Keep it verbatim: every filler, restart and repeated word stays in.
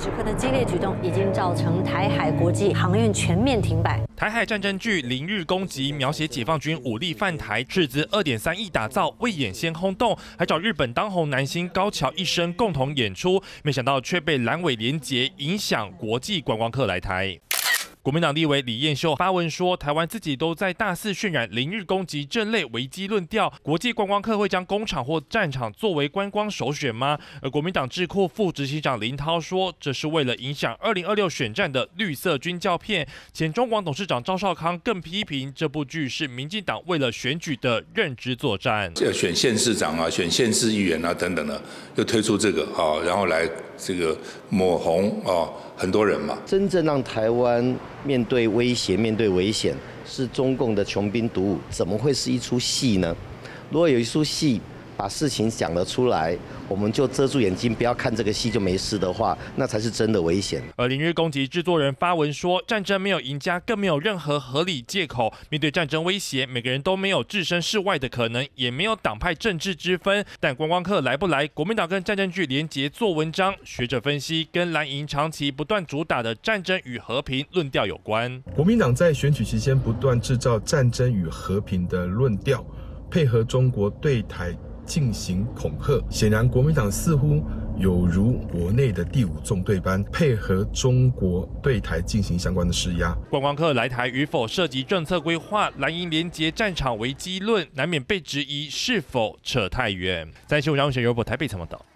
时刻的激烈举动，已经造成台海国际航运全面停摆。 台海战争剧《零日攻击》描写解放军武力犯台，斥资二点三亿打造，未演先轰动，还找日本当红男星高桥一生共同演出，没想到却被蓝委连结，影响国际观光客来台。 国民党立委李彦秀发文说，台湾自己都在大肆渲染零日攻击这类危机论调，国际观光客会将工厂或战场作为观光首选吗？而国民党智库副执行长林涛说，这是为了影响二零二六选战的绿色军教片。前中广董事长赵少康更批评这部剧是民进党为了选举的认知作战， 选县市长啊，选县市议员啊等等的，就推出这个啊，然后来这个抹红啊很多人嘛。 真正让台湾 面对威胁、面对危险，是中共的穷兵黩武，怎么会是一出戏呢？如果有一出戏把事情讲了出来，我们就遮住眼睛，不要看这个戏就没事的话，那才是真的危险。 而零日攻击制作人发文说，战争没有赢家，更没有任何合理借口。面对战争威胁，每个人都没有置身事外的可能，也没有党派政治之分。但观光客来不来，国民党跟战争剧连结做文章，学者分析跟蓝营长期不断主打的战争与和平论调有关。 国民党在选举期间不断制造战争与和平的论调，配合中国对台 进行恐吓，显然国民党似乎有如国内的第五纵队般，配合中国对台进行相关的施压。 观光客来台与否涉及政策规划，蓝营连结战场危机论，难免被质疑是否扯太远。在新闻张文学由台北采访报道。